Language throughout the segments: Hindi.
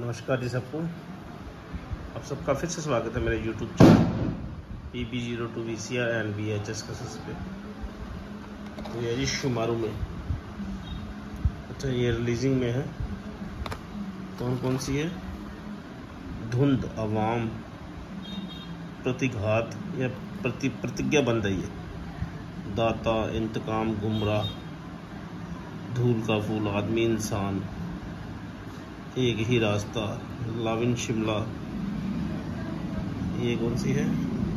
नमस्कार जी सबको। आप सबका फिर से स्वागत है मेरे YouTube channel PB02 VCR and VHS cassettes पे। तो ये जी शुमारू में, अच्छा ये रिलीजिंग में है। कौन कौन सी है? धुंध, अवाम, प्रतिघात या प्रतिज्ञा बन रही है, दाता, इंतकाम, गुमराह, धूल का फूल, आदमी, इंसान, एक ही रास्ता, लाविन, शिमला, ये कौन सी है?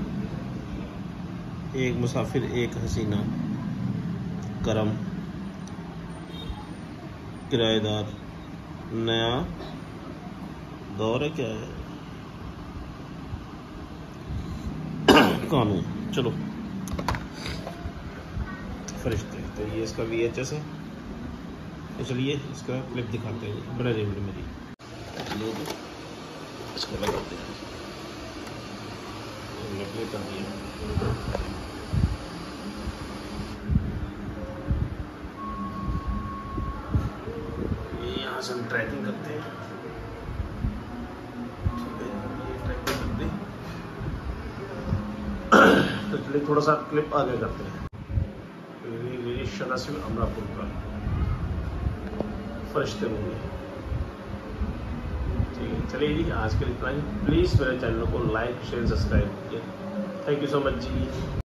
एक मुसाफिर, एक हसीना, करम, किराएदार, नया दौर है, क्या है? कानून। चलो फरिश्ते। तो ये इसका VHS है। तो चलिए इसका क्लिप दिखाते हैं। बड़ा रेवड़ मेरी इसको लगाते हैं। प्ले कर दिया। ये यहाँ से हम ट्रैकिंग करते हैं। तो चलिए थोड़ा सा क्लिप आगे करते हैं। सदाशिव अमरापुर का फरिश्ते मूवी। ठीक है, चलिए जी आज के लिए इतना ही। प्लीज़ मेरे चैनल को लाइक, शेयर, सब्सक्राइब कीजिए। Thank you so much ji.